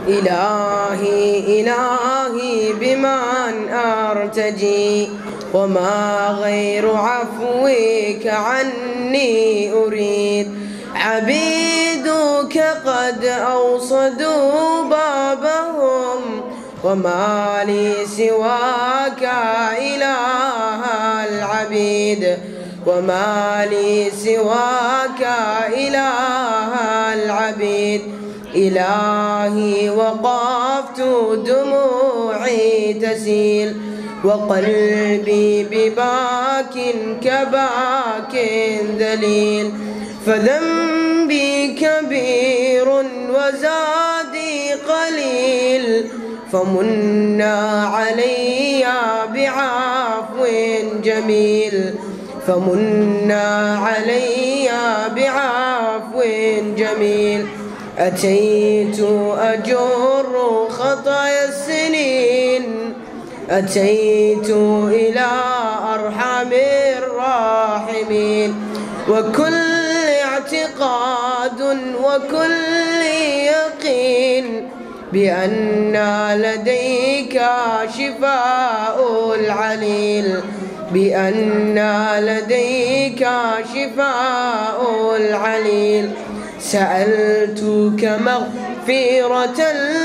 إلهي إلهي بمن أرتجي وما غير عفوك عني أريد. عبيدك قد أوصدوا بابهم وما لي سواك إله العبيد وما لي سواك إله العبيد. إلهي وقفت دموعي تسيل وقلبي بباك كباك ذليل. فذنبي كبير وزادي قليل فمنا علي بعفو جميل فمنا علي بعفو جميل. أتيت أجر خطايا السنين أتيت إلى أرحم الراحمين وكل اعتقاد وكل يقين بأن لديك شفاء العليل بأن لديك شفاء العليل. سألتك مغفرة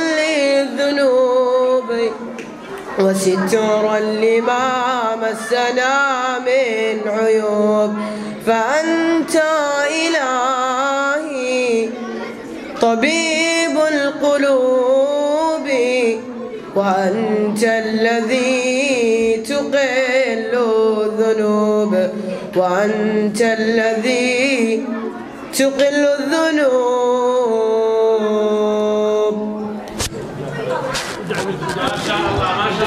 للذنوب وسترا لما مسنا من عيوب. فأنت إلهي طبيب القلوب وأنت الذي تقل الذنوب وأنت الذي تقل الذنوب. ما شاء الله ما شاء الله.